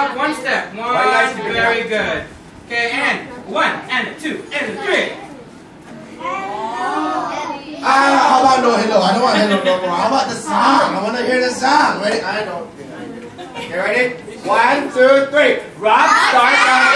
up one step. One, very good. Okay, and 1, and 2, and 3. How about no hello? I don't want hello no more. How about the song? I want to hear the song. Ready? I don't. Okay, ready? 1, 2, 3. Rock, start,